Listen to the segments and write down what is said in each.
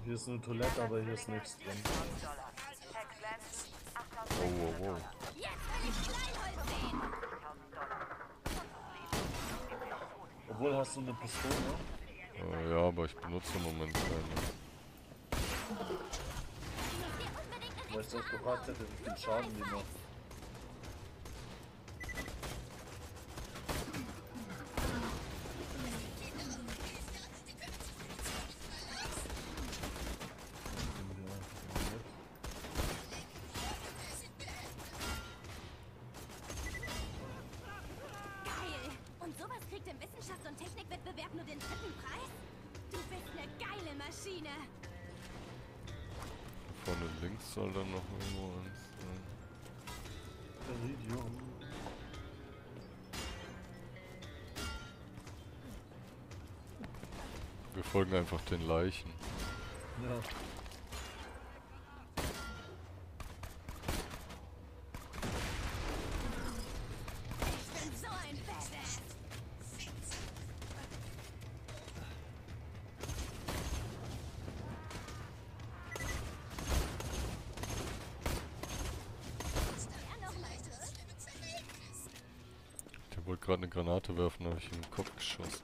Hier ist eine Toilette, aber hier ist nichts drin. Oh, wow, wow. Obwohl, hast du eine Pistole? Ja, aber ich benutze im Moment keine. Weißt du, was ich gefragt hätte, wie viel Schaden die macht? Und sowas kriegt im Wissenschafts- und Technikwettbewerb nur den dritten Preis? Du bist eine geile Maschine. Vorne links soll dann noch irgendwo eins sein. Iridium. Wir folgen einfach den Leichen. Ja. Ich bin so ein Badass. Ja, noch mal kurz. Der wollte gerade eine Granate werfen, habe ich ihm in den Kopf geschossen.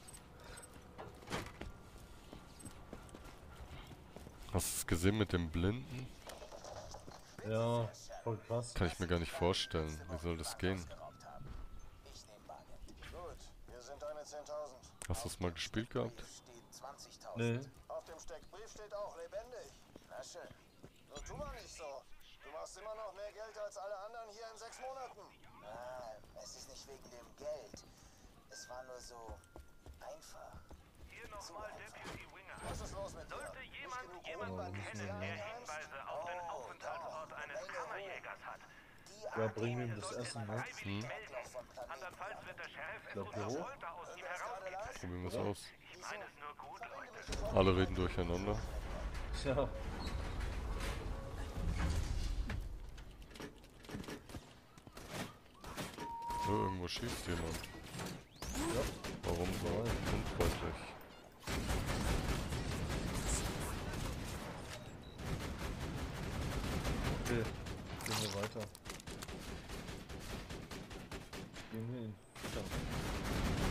Hast du es gesehen mit dem Blinden? Ja, voll krass. Kann ich mir gar nicht vorstellen. Wie soll das gehen? Ich nehme Wagen. Gut, wir sind eine 10.000. Hast du es mal gespielt gehabt? Steht 20.000. Nee. Auf dem Steckbrief steht auch lebendig. Na schön. Nur tu mal nicht so. Du machst immer noch mehr Geld als alle anderen hier in 6 Monaten. Ah, es ist nicht wegen dem Geld. Es war nur so einfach. Hier nochmal Deputy Winger. Was ist los mit dir? Sollte Nicht jemand genug jemanden Ruhe, kennen, weil der du Hinweise auf den Aufenthaltsort eines Kammerjägers hat, Ja, bring ihm das Essen, ne? freiwillig melden. Andernfalls wird der Sheriff es Glaub, unter Büro? Folter aus ihm herauskitzeln. Probieren wir es aus. Ich meine es nur gut, Leute. Alle reden durcheinander. Ja. Irgendwo schießt jemand. Ja. Warum so unfreundlich? Okay. Gehen wir weiter. Gehen wir ihn füttern.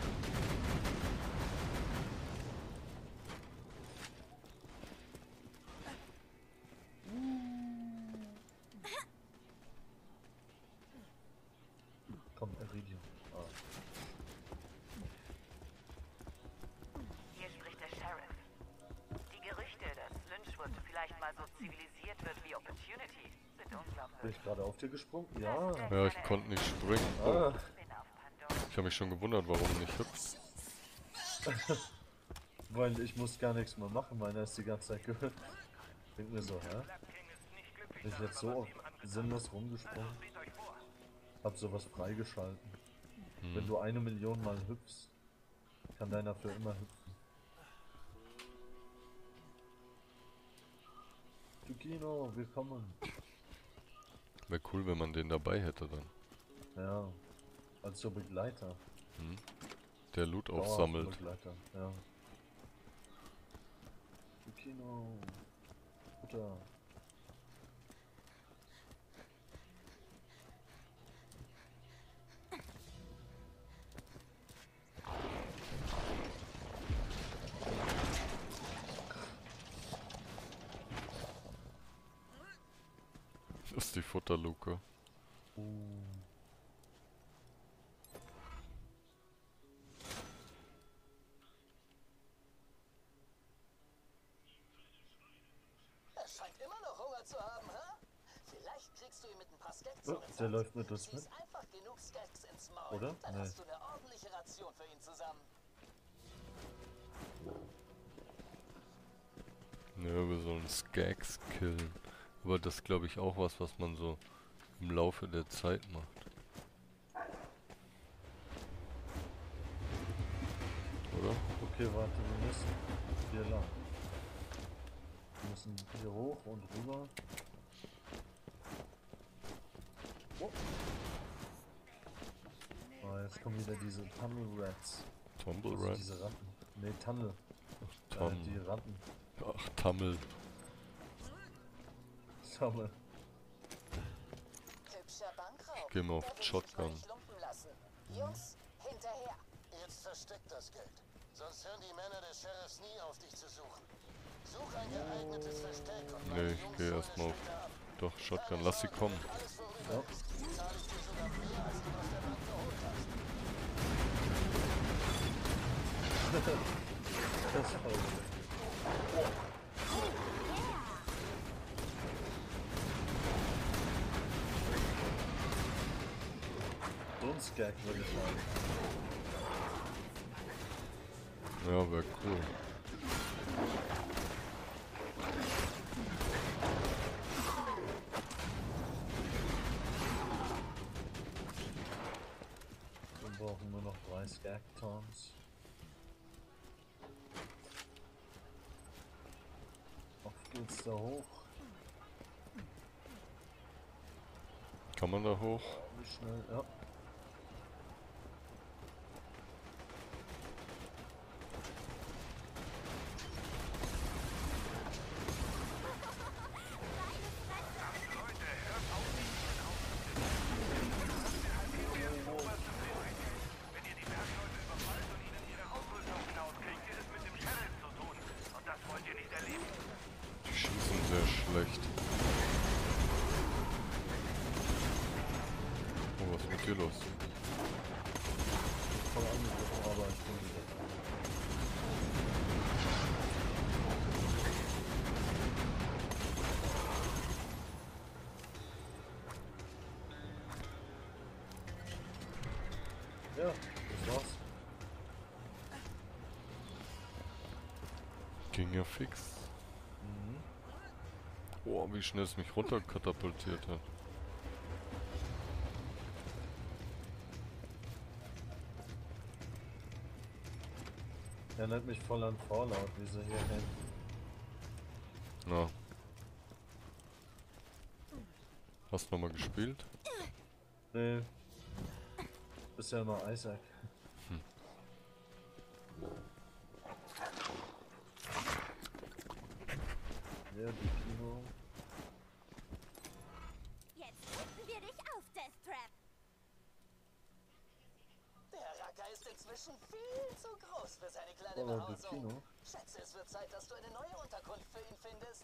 Komm, Iridium. Ah. Hier spricht der Sheriff. Die Gerüchte, dass Lynchwood vielleicht mal so zivilisiert wird wie Opportunity, sind Bin unglaubwürdig. ich gerade auf dir gesprungen? Ja. Ja, ich konnte nicht springen. Ah. Ich bin auf Pandora. Ich habe mich schon gewundert, warum nicht hüpft. Weil ich muss gar nichts mehr machen, meiner ist die ganze Zeit gehört. Denk mir so, hä? Black King ist nicht glücklich Bin ich darüber, jetzt so was oft ihm angetan sinnlos wird. rumgesprungen? Seht euch vor. Hab sowas freigeschalten. Wenn du 1 Million Mal hüpfst, kann deiner für immer hüpfen. Tukino, willkommen. Wäre cool, wenn man den dabei hätte dann. Ja, als so Begleiter. Der Loot Dauerhafter aufsammelt. Begleiter, ja. Tukino. Butter. Das ist die Futterluke. Er scheint immer noch Hunger zu haben, hä? Vielleicht kriegst du ihn mit ein paar Skeks Oh, der läuft mit uns mit. Schieß einfach genug Skeks ins Maul. Oder? Dann Nee. hast du eine ordentliche Ration für ihn zusammen. Ja, wir sollen Skags killen. Aber das glaube ich auch was man so im Laufe der Zeit macht. Oder? Okay, warte, wir müssen hier lang. Wir müssen hier hoch und rüber. Oh. Ah, jetzt kommen wieder diese Tunnel Rats. Tumble Also Rats? diese Ratten. Ne, Tunnel. Tunnel. Die Ratten. Ja, Ach, Tammel. Sammel. Hübscher Bankraub. Geh mal auf Da will ich Shotgun. mich mal nicht lumpen lassen. Jungs, hinterher. Jetzt versteck das Geld. Sonst hören die Männer des Sheriffs nie auf dich zu suchen. Such ein geeignetes Versteck und meine Nee, ich Jungs geh sollen erstmal es auf. später ab. Doch, Shotgun, Keine lass sie Sorge, kommen. alles vorüber Ja. ist, zahle ich dir sogar mehr, als du aus der Bank geholt hast. Das ist voll. So ein Skag würde ich sagen. Ja, wäre cool. Dann brauchen wir noch 3 Skag-Tons. Auf geht's da hoch. Kann man da hoch? Wie schnell? Ja. Wenn ihr die Bergleute überfallt und ihnen ihre Ausrüstung klaut, kriegt ihr es mit dem Sheriff zu tun. Und das wollt ihr nicht erleben. Die schießen sehr schlecht. Oh, was ist mit dir los? Voll angegriffen, aber ich bin wieder da. Ja, das war's. Ging ja fix. Oh, wie schnell es mich runterkatapultiert hat. Erinnert mich voll an Fallout, wie sie hier hängen. Na. Hast du nochmal gespielt? Nee. Bisher nur Isaac. Ja, die Kino. Jetzt finden wir dich auf, Deathtrap. Der Racker ist inzwischen viel zu groß für seine kleine Fallout die Behausung. Kino. Schätze, es wird Zeit, dass du eine neue Unterkunft für ihn findest.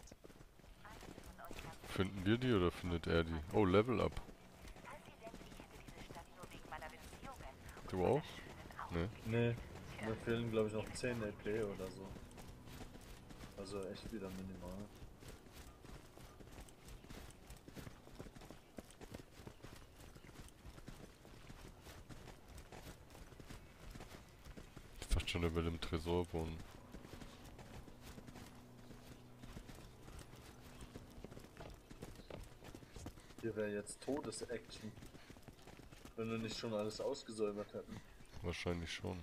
Finden wir die oder findet er die? Oh, Level Up. Falls ihr denkt, ich hätte diese Stadt nur wegen meiner Beziehungen. Du auch? Ne? Nee, mir fehlen glaube ich noch 10 LP oder so. Also echt wieder minimal. Ich dachte schon, er will im Tresor wohnen. Hier wäre jetzt Todesaction. Wenn wir nicht schon alles ausgesäubert hätten. Wahrscheinlich schon.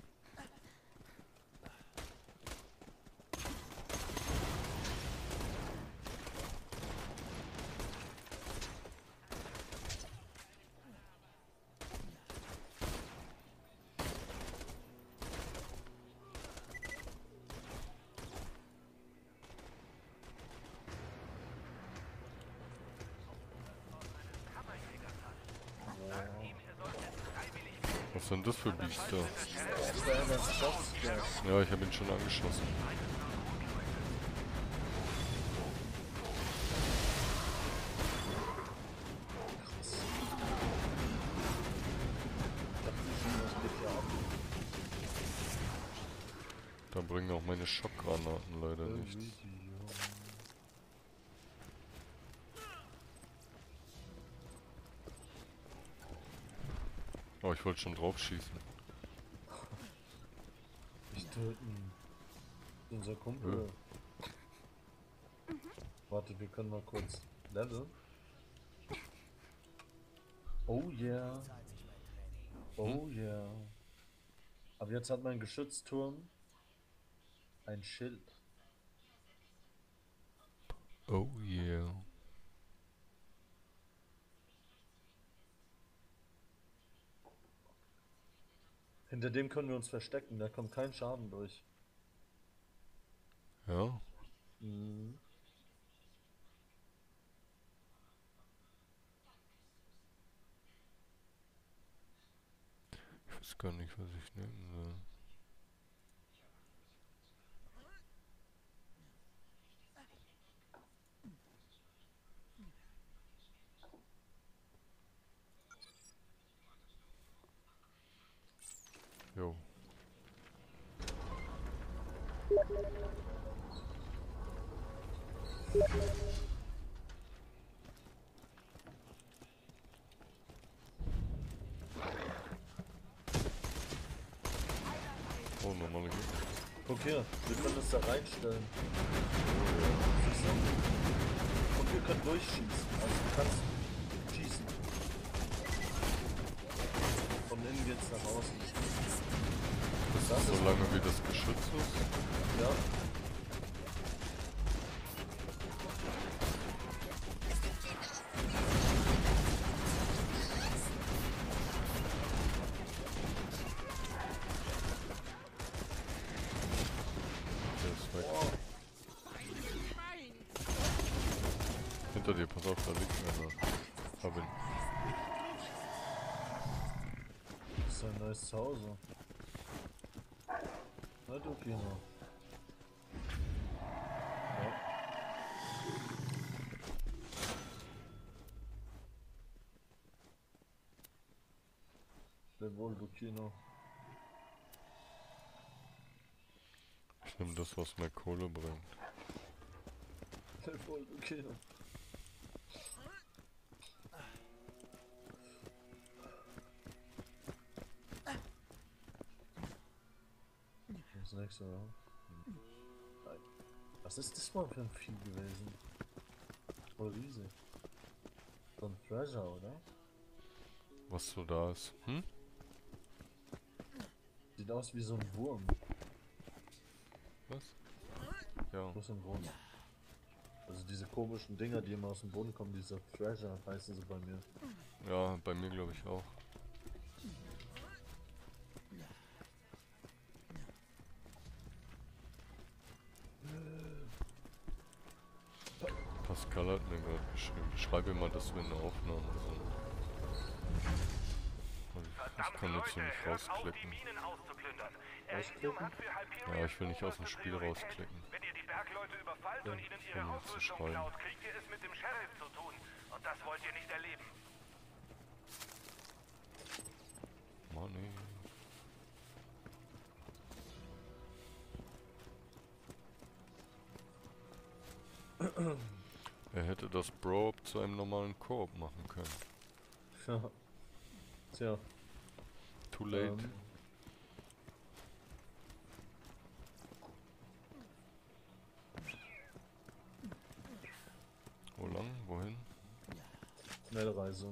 Was sind das für Biester? Das wäre das Shotskag. Ja, ich habe ihn schon angeschossen. Was geht hier ab? Da bringen auch meine Schockgranaten leider nichts. Oh, ich wollte schon drauf schießen. Nicht töten. Unser Kumpel. Warte, wir können mal kurz leveln. Oh yeah. Oh yeah. Aber jetzt hat mein Geschützturm ein Schild. Oh yeah. Hinter dem können wir uns verstecken, da kommt kein Schaden durch. Ja, Mhm. Ich weiß gar nicht, was ich nehmen soll. Jo. Oh, normale Gegner. Guck hier, wir können das da reinstellen. Siehst du? Und wir können durchschießen. Also du kannst schießen. Von innen geht's nach außen. Das ist Solange wie das Geschütz ist. ja. Der ist weg. Hinter dir, pass auf, da liegt einer. Hab ihn. Das ist ein neues Zuhause. Na du Kino. Ja. Jawohl, du Kino. Ich nehme das, was mehr Kohle bringt. Jawohl, du Kino. Das nächste, oder? Nein. Was ist das mal für ein Vieh gewesen? Voll riesig. So ein Treasure, oder? Was so da ist. Hm? Sieht aus wie so ein Wurm. Was? Ja. Wo ist ein Wurm? Also diese komischen Dinger, die immer aus dem Boden kommen, dieser Treasure heißen sie bei mir. Ja, bei mir glaube ich auch. Pascal hat mir gerade geschrieben. Schreibe mal, dass wir eine Aufnahme sind. Und ich Verdammt, kann jetzt so Leute, nicht hört auf, die rausklicken. Minen auszuplündern. Ausklicken? Hat für Hyperion Ja, ich will nicht aus dem oberste Spiel Priorität. rausklicken. Wenn ihr die Bergleute überfallt und ihnen ihre um zu Ausrüstung schreiben. klaut, kriegt ihr es mit dem Sheriff zu tun. Und das wollt ihr nicht erleben. Money. Er hätte das Bro zu einem normalen Koop machen können. Ja. Tja. Too late. Wo lang? Wohin? Schnellreise.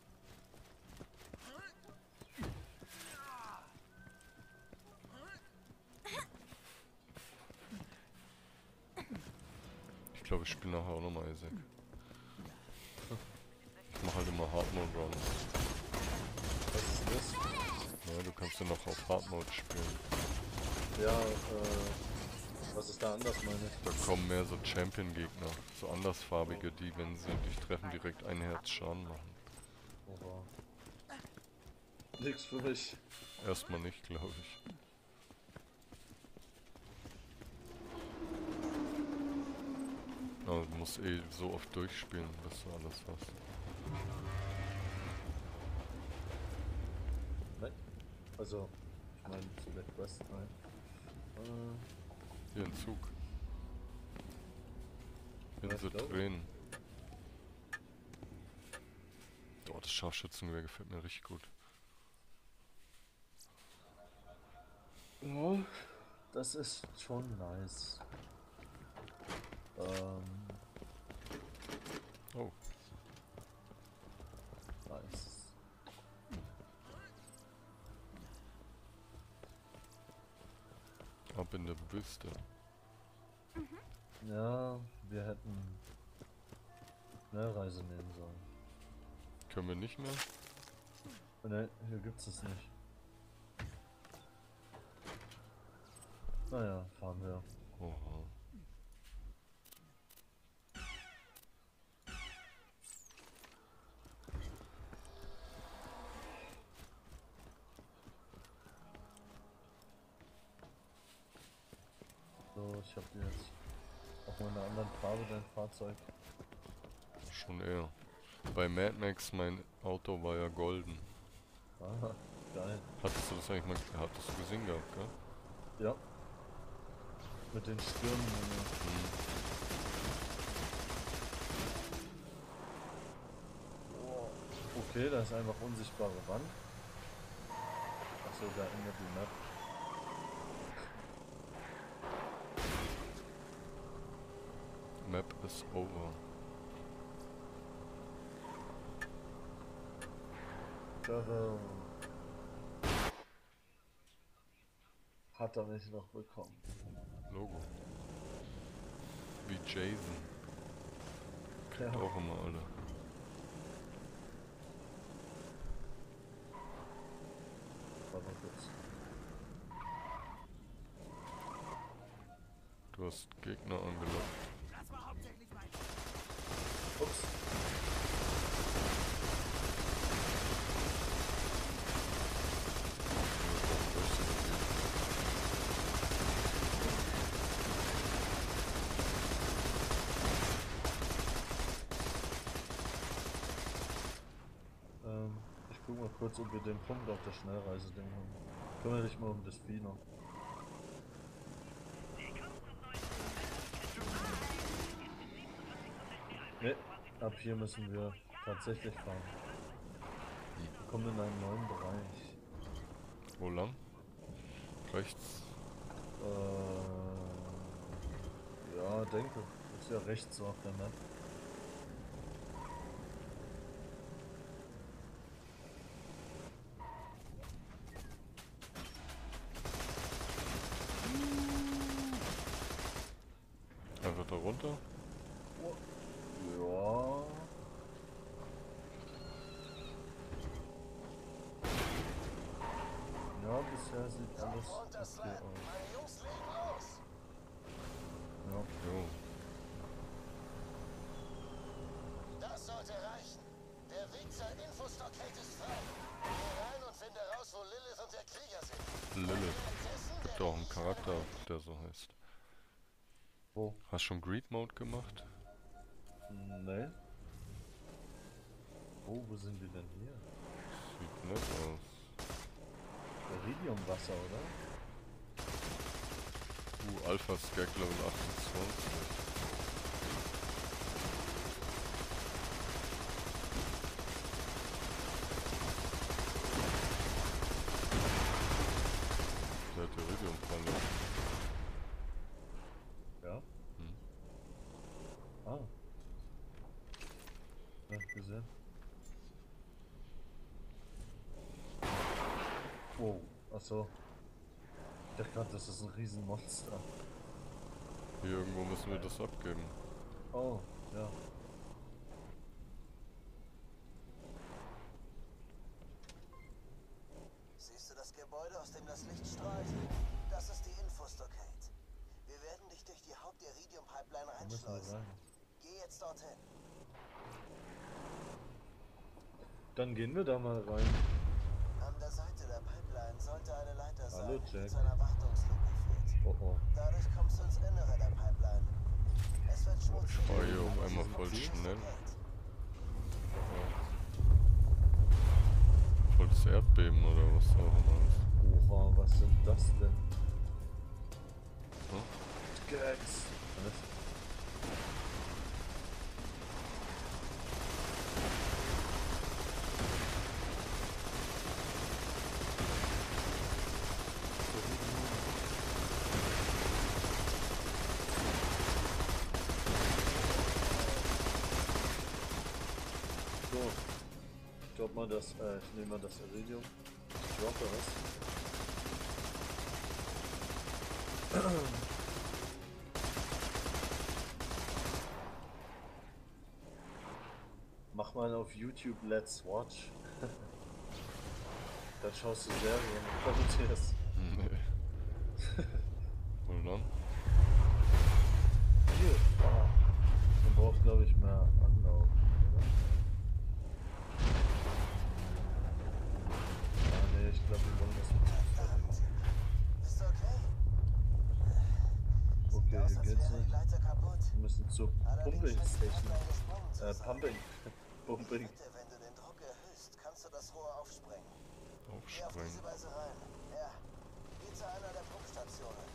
Ich glaube, ich spiele nachher auch nochmal Isaac. Ich mache halt immer Hard Mode Run. Was ist das? Ja, du kannst ja noch auf Hard Mode spielen. Ja, was ist da anders, meine ich? Da kommen mehr so Champion-Gegner. So andersfarbige, die, wenn sie dich treffen, direkt ein Herz Schaden machen. Oha. Nix für mich. Erstmal nicht, glaube ich. Aber du musst eh so oft durchspielen, bis du alles hast. Nein. Also, ich meine, zu der Quest, nein. Hier ein Zug. Ja, Insel ich glaub. Tränen. Oh, das Scharfschützengewehr gefällt mir richtig gut. Ja, das ist schon nice. Oh, Nice. ab in der Wüste. Ja, wir hätten Schnellreise nehmen sollen. Können wir nicht mehr? Ne, hier gibt's es nicht. Naja, fahren wir. Oha. Ich hab die jetzt auch mal in einer anderen Farbe, dein Fahrzeug. Schon eher. Bei Mad Max, mein Auto war ja golden. Ah, geil. Hattest du das eigentlich mal hattest du gesehen gehabt, gell? Ja. Mit den Stürmen. Oh, okay, da ist einfach unsichtbare Wand. Achso, da endet die Map. Map is over. Tada. Hat er mich noch bekommen. Logo. Wie Jason. Ja. Auch immer alle. Warte mal kurz. Du hast Gegner angelockt. Ups. Ich guck mal kurz, ob wir den Punkt auf der Schnellreise-Ding haben. Kümmere dich mal um das Vieh noch. Ne, ab hier müssen wir tatsächlich fahren. Wir kommen in einen neuen Bereich. Wo lang? Rechts. Ja, denke. Ist ja rechts so auf der Map. Einfach da runter. Ja. Ja, bisher sieht alles Und das okay Land. aus. Meine Jungs legen los. Ja. Jo. Das sollte reichen. Der Weg zur Infostockade ist frei. Geh rein und finde raus, wo Lilith und der Krieger sind. Lilith. Währenddessen Gibt auch einen Charakter, der so heißt. Wo? Hast schon Greed Mode gemacht? Ne. Oh, wo sind wir denn hier? Sieht nett aus. Iridiumwasser, oder? Alpha Skag Level 28. Der hat Iridium-Falle. Ja. Hm. Ah. Ja, gesehen. Wow. Achso. Ich dachte gerade, das ist ein Riesenmonster. Hier irgendwo müssen wir das abgeben. Oh, ja. Siehst du das Gebäude, aus dem das Licht strahlt? Das ist die Infostockade. Wir werden dich durch die Haupt-Iridium-Pipeline Da müssen wir reinschleusen. rein. Geh jetzt dorthin. Dann gehen wir da mal rein. An der Seite der Pipeline sollte eine Leiter sein, Hallo, die Jack. zu einer Wartungsluke führt. Oh oh. Dadurch kommst du ins Innere der Pipeline. Es wird schmutzig. Ich war hier auf einmal voll schnell. Voll das Erdbeben oder was auch immer ist. Oha, was sind das denn? Hm? Gags. Was? So. Ich glaub mal das, ich nehme mal das Iridium. Ich droppe es. Mach mal auf YouTube Let's Watch. Dann schaust du Serien und kommentierst. Nee. Und dann? Hier. Ah. Man braucht, glaube ich, mehr Anlauf, oder? Ah, nee, ich glaube, wir wollen das nicht. Ist okay? Okay, zur Allerdings Pumping scheint die Station. Pipeline gesprungen zu sein. Pumping. Pumping. Bitte, wenn du den Druck erhöhst, kannst du das Rohr aufsprengen. Geh auf Aufspringen. diese Weise rein. Ja, geh zu einer der Pumpstationen.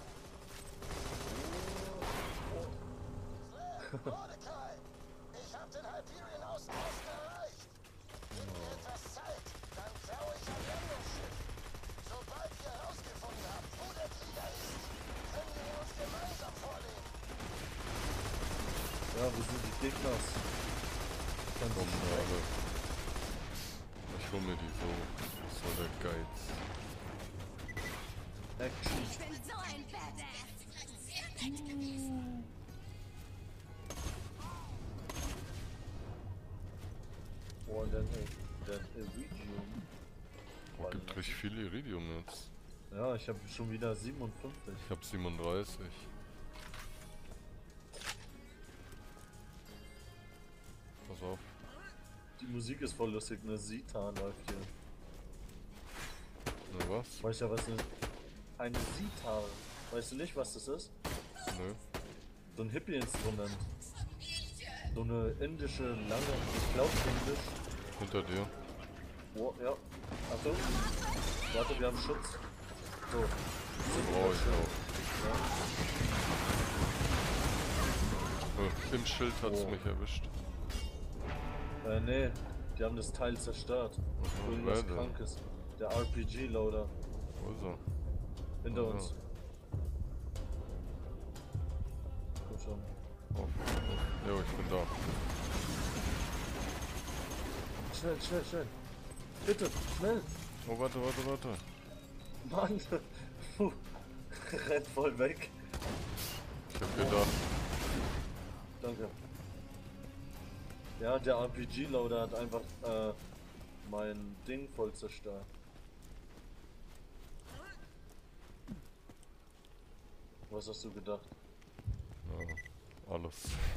Mordecai! Ich hab den Hyperion Außenposten erreicht! Gib mir etwas Zeit, dann klaue ich ein Landungsschiff. Sobald wir herausgefunden haben, wo der Krieger ist, können wir uns gemeinsam vorlegen. Ja, wo sind die Gegner? Ganz Kommen schnell. alle. Ich hol mir die so. Das war der Geiz. Action. Ich bin so ein Badass. Oh, und dann Iridium. Oh, gibt richtig viel Iridium jetzt. Ja, ich habe schon wieder 57. Ich hab 37. Pass auf. Die Musik ist voll lustig, eine Sita läuft hier. Na was? Weißt du, was eine Sita? Weißt du nicht, was das ist? Nö. So ein Hippie-Instrument. So eine indische, lange, ich glaube indisch. Hinter dir. Oh, ja. Achtung. Warte, wir haben Schutz. So. Brauche ich auch. Im Schild hat's Oh. mich erwischt. Nee, die haben das Teil zerstört. Aha, Irgendwas wer denn? Krankes. Der RPG-Loader Wo ist er? hinter Aha. uns. Komm schon. Auf. Jo, ich bin da. Schnell, schnell, schnell. Bitte, schnell. Oh, warte. Mann. Puh. Rennt voll weg. Ich hab gedacht. Danke. Ja, der RPG-Loader hat einfach mein Ding voll zerstört. Was hast du gedacht? Ja, alles.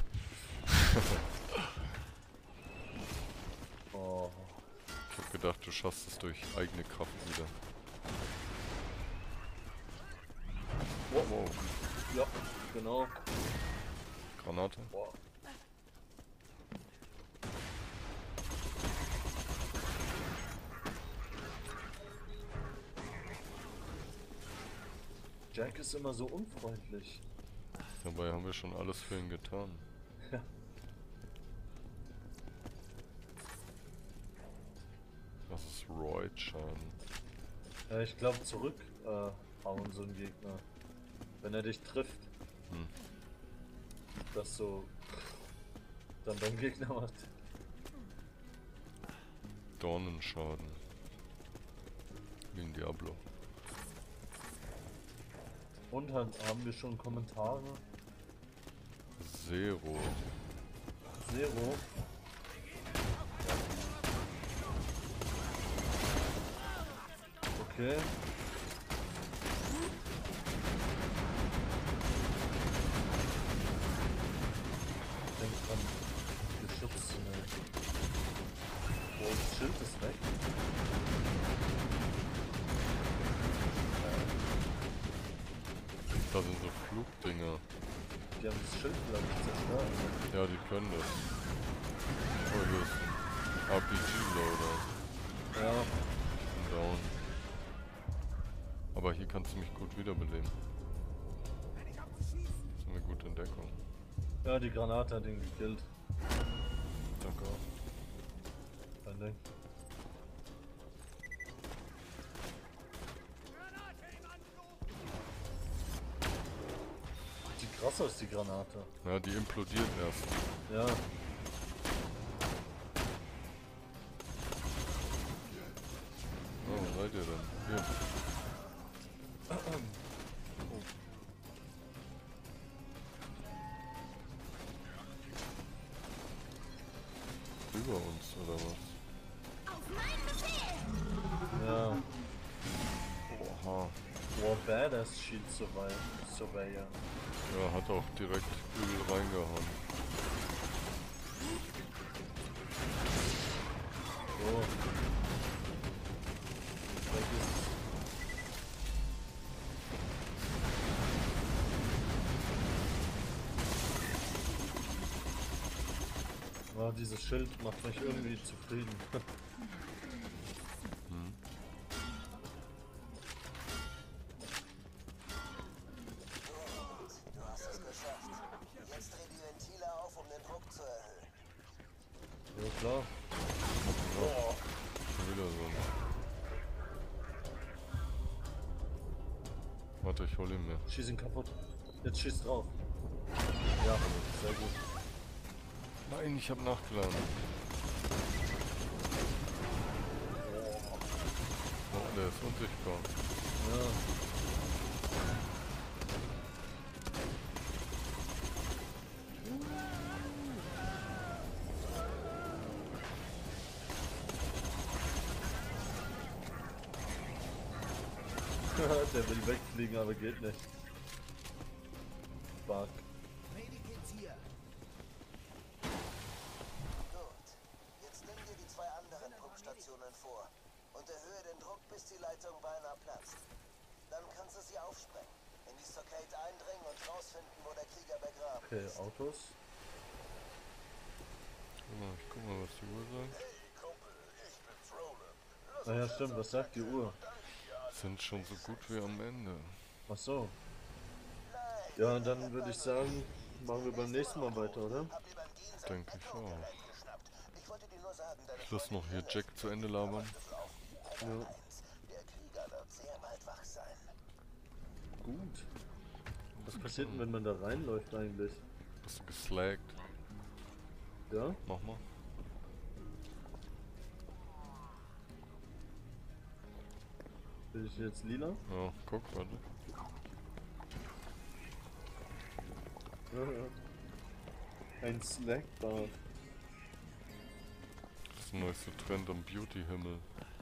Oh. Ich hab gedacht, du schaffst es durch eigene Kraft wieder. Wow. Wow. Ja, genau. Granate. Boah. Jack ist immer so unfreundlich. Dabei haben wir schon alles für ihn getan. Ja. Das ist Roid-Schaden. Ja, ich glaube zurück hauen so ein Gegner. Wenn er dich trifft. Hm. Das so dann beim Gegner macht. Dornenschaden. Wie in Diablo. Und haben wir schon Kommentare? Zero. Zero. Okay. Denk dran, Geschütz zu nehmen. Oh, das Schild ist weg. Da sind so Flugdinger. Die haben das Schild, glaube ich, zerstört. Ja, die können das. Oh, hier ist ein RPG-Loader. Ja, Down. Aber hier kannst du mich gut wiederbeleben. Jetzt haben wir gut in Deckung. ja, die Granate hat ihn gekillt. Danke. Kein Ding. Sieht krass aus, die Granate. Ja, die implodiert erst. Ja. Oh, wo seid ihr denn? Hier. Über uns, oder was? Auf mein Befehl! Ja. Oha. War Badass Shield Surveyor. Ja, hat auch direkt übel reingehauen. So. Weg ist dieses Schild macht mich irgendwie zufrieden. Hm. Du hast es geschafft. Jetzt dreh die Ventile auf, um den Druck zu erhöhen. Ja klar. Schon wieder so ein... Warte, ich hol ihn mir. Schieß ihn kaputt. Jetzt schieß drauf. Ja, sehr gut. Nein, ich hab nachgeladen. Oh, der ist unsichtbar. Ja. Der will wegfliegen, aber geht nicht. Bug. Gut. Jetzt nimm dir die zwei anderen Pumpstationen vor und erhöhe den Druck, bis die Leitung beinahe platzt. Dann kannst du sie aufsprengen, in die Stockade eindringen und rausfinden, wo der Krieger begraben Okay, ist. Autos. Ich guck mal, was die Uhr sagt. Ah ja, stimmt, was sagt die Uhr? Sind schon so gut wie am Ende. Ach so. Ja, und dann würde ich sagen, machen wir beim nächsten Mal weiter, oder? Hab lieber einen Dienst Denke ich auch. geschnappt. Ich wollte dir nur sagen, deine Ich lass noch hier Jack zu Ende labern. Ja. Der Krieger wird sehr bald wach sein. Gut. Was passiert denn, wenn man da reinläuft eigentlich? Hast du geslaggt? Ja? Mach mal. Bin ich jetzt lila? Ja, guck, warte. Ja, ja. Ein Slackbar. Das ist der neueste Trend am Beauty-Himmel.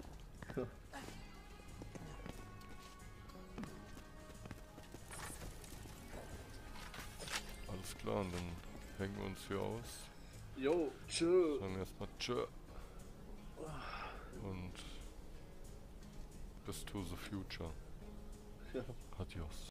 Alles klar, und dann hängen wir uns hier aus. Jo, tschö. Sagen erstmal tschö. Und bis to the future. Ja. Adios.